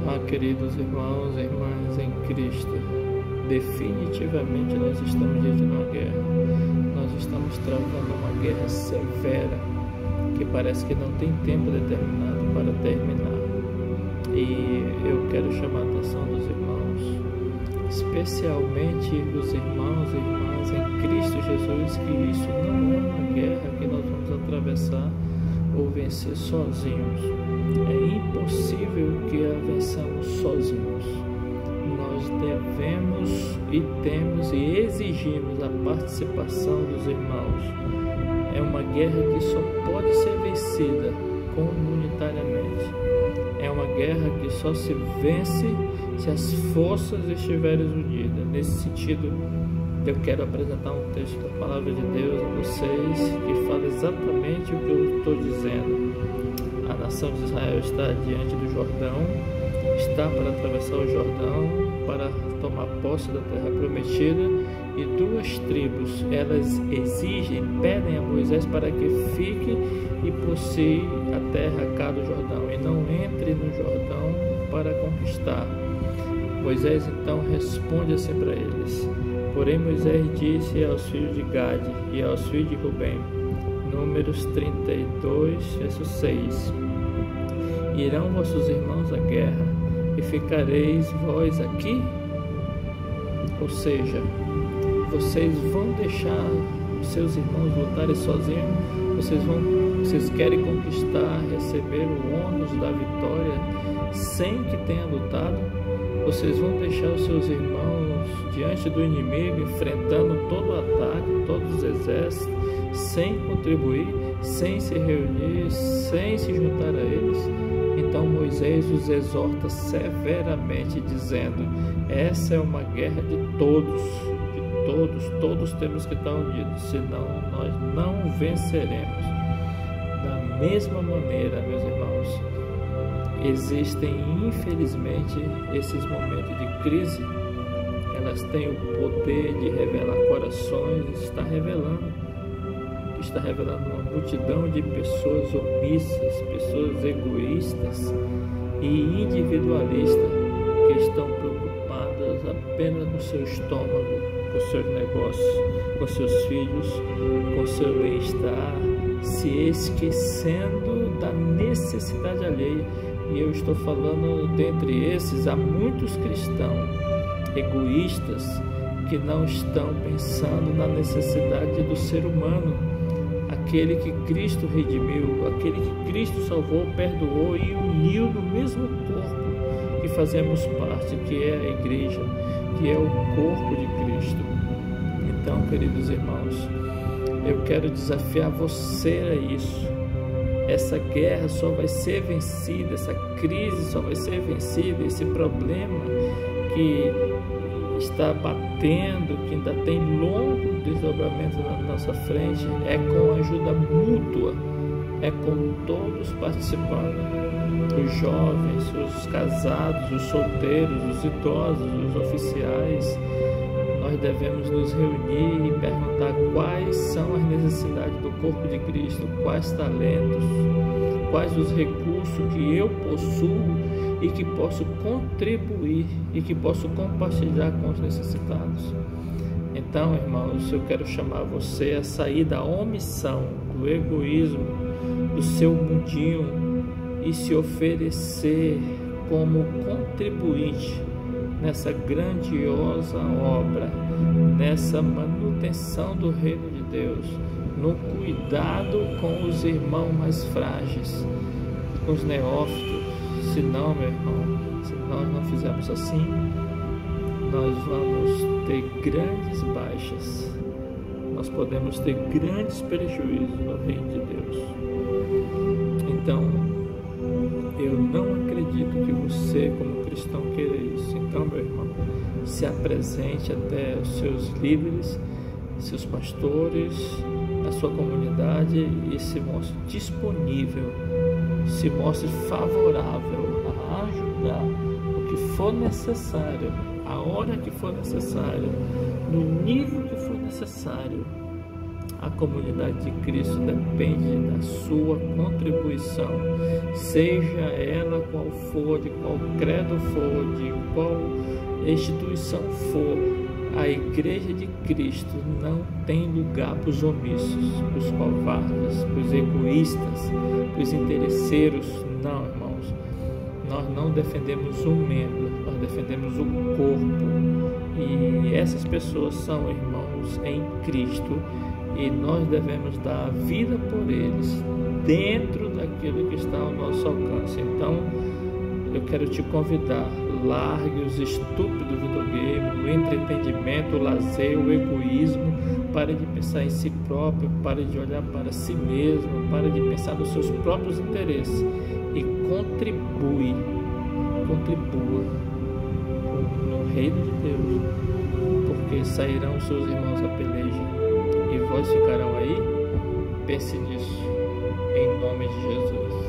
Queridos irmãos e irmãs em Cristo, definitivamente nós estamos diante de uma guerra. Nós estamos travando uma guerra severa que parece que não tem tempo determinado para terminar. E eu quero chamar a atenção dos irmãos, especialmente os irmãos e irmãs em Cristo Jesus, que isso não é uma guerra que nós vamos atravessar ou vencer sozinhos. É impossível que a vençamos sozinhos. Nós devemos e temos e exigimos a participação dos irmãos. É uma guerra que só pode ser vencida comunitariamente. É uma guerra que só se vence se as forças estiverem unidas. Nesse sentido, eu quero apresentar um texto da Palavra de Deus a vocês que fala exatamente o que eu estou dizendo. A nação de Israel está diante do Jordão, está para atravessar o Jordão, para tomar posse da terra prometida, e duas tribos, elas exigem, pedem a Moisés para que fique e possui a terra cá do Jordão, e não entre no Jordão para conquistar. Moisés então responde assim para eles: porém Moisés disse aos filhos de Gade e aos filhos de Rubem, Números 32, verso 6, irão vossos irmãos à guerra e ficareis vós aqui? Ou seja, vocês vão deixar os seus irmãos lutarem sozinhos? Vocês querem conquistar, receber o ônus da vitória sem que tenha lutado? Vocês vão deixar os seus irmãos diante do inimigo, enfrentando todo o ataque, todos os exércitos, sem contribuir, sem se reunir, sem se juntar a eles? Então Moisés os exorta severamente, dizendo: essa é uma guerra de todos, todos temos que estar unidos, senão nós não venceremos. Da mesma maneira, meus irmãos, existem infelizmente esses momentos de crise. Elas têm o poder de revelar corações, está revelando uma multidão de pessoas omissas, pessoas egoístas e individualistas que estão preocupadas apenas com seu estômago, com seus negócios, com seus filhos, com seu bem-estar, se esquecendo da necessidade alheia. E eu estou falando, dentre esses, há muitos cristãos egoístas que não estão pensando na necessidade do ser humano, aquele que Cristo redimiu, aquele que Cristo salvou, perdoou e uniu no mesmo corpo que fazemos parte, que é a igreja, que é o corpo de Cristo. Então, queridos irmãos, eu quero desafiar você a isso. Essa guerra só vai ser vencida, essa crise só vai ser vencida, esse problema que está batendo, que ainda tem longo desdobramento na nossa frente, é com ajuda mútua, é com todos participando, os jovens, os casados, os solteiros, os idosos, os oficiais. Nós devemos nos reunir e perguntar quais são as necessidades do corpo de Cristo, quais talentos, quais os recursos que eu possuo e que posso contribuir e que posso compartilhar com os necessitados. Então, irmãos, eu quero chamar você a sair da omissão, do egoísmo, do seu mundinho e se oferecer como contribuinte nessa grandiosa obra, nessa manutenção do reino de Deus, no cuidado com os irmãos mais frágeis, com os neófitos. Se não, meu irmão, se nós não fizermos assim, nós vamos ter grandes baixas, nós podemos ter grandes prejuízos no reino de Deus. Então, eu não acredito que você, como cristão, queira isso. Então, meu irmão, se apresente até os seus líderes, seus pastores, a sua comunidade e se mostre disponível, se mostre favorável a ajudar o que for necessário, a hora que for necessário, no nível que for necessário, A comunidade de Cristo depende da sua contribuição, seja ela qual for, de qual credo for, de qual instituição for. A Igreja de Cristo não tem lugar para os omissos, para os covardes, para os egoístas, para os interesseiros. Não, irmãos. Nós não defendemos um membro, nós defendemos o corpo. E essas pessoas são irmãos em Cristo e nós devemos dar a vida por eles dentro daquilo que está ao nosso alcance. Então, eu quero te convidar, largue os estúpidos videogames, o entretenimento, o lazer, o egoísmo. Pare de pensar em si próprio, pare de olhar para si mesmo, pare de pensar nos seus próprios interesses e contribua no reino de Deus, porque sairão seus irmãos à peleja e vós ficarão aí. Pense nisso, em nome de Jesus.